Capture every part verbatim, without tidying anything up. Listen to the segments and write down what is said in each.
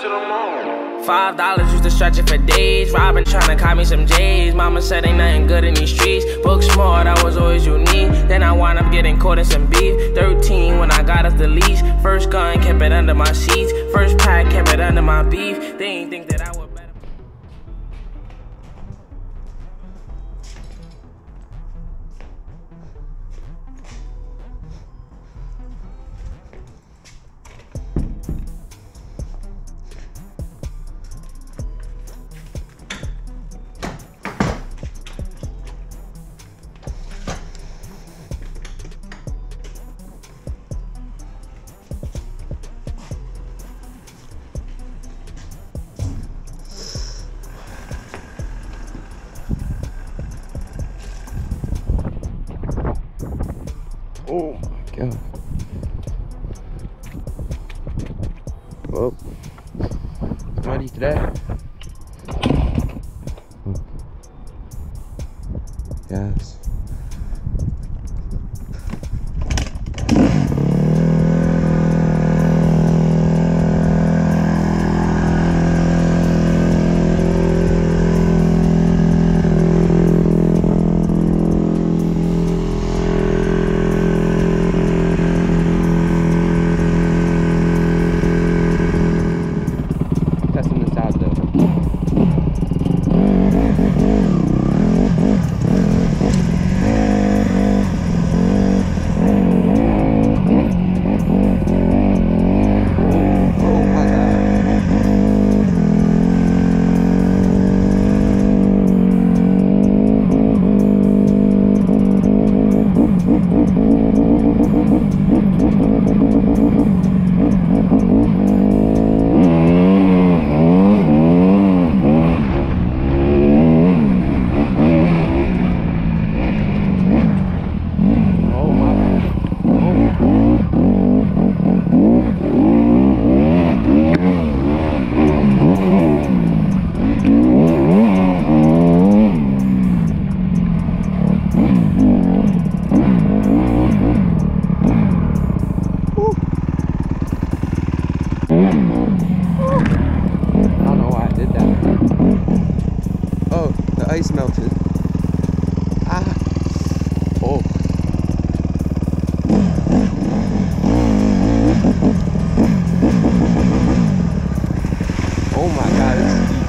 to the moon. Five dollars used to stretch it for days. Robin tryna cop me some J's. Mama said ain't nothing good in these streets. Book smart, I was always unique. Then I wound up getting caught in some beef. Thirteen when I got off the leash. First gun, kept it under my sheets. First pack, kept it under my beef. They ain't think that I would better. Oh my god. Well, it's muddy today. Yes. Ice melted. Ah. Oh. Oh my god, it's deep.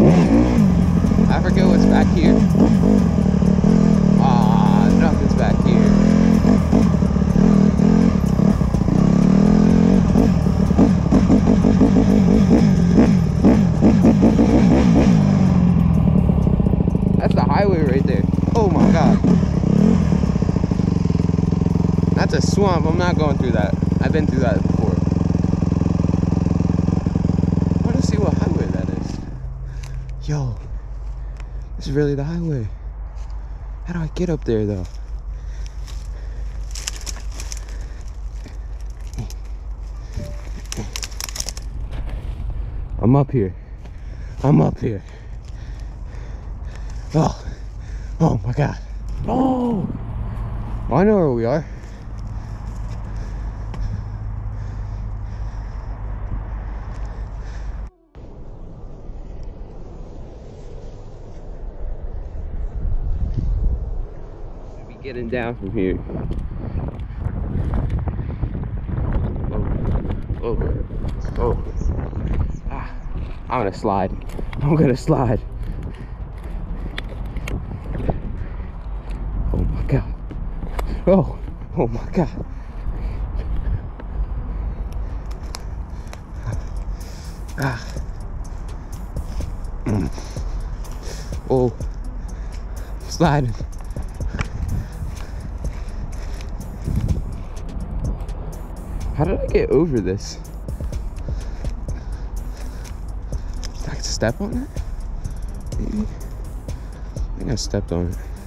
I forget what's back here. Ah, nothing's back here. That's the highway right there. Oh my god. That's a swamp. I'm not going through that. I've been through that before. I want to see what highway that is. Yo, this is really the highway. How do I get up there though? I'm up here. I'm up here. Oh, oh my god. Oh, I know where we are. Should be getting down from here. Oh, oh, oh. Ah, I'm gonna slide. I'm gonna slide. Oh my god. Oh, oh my god. Ah. Mm. Oh, sliding. How did I get over this? Did I step on it? Maybe. I think I stepped on it.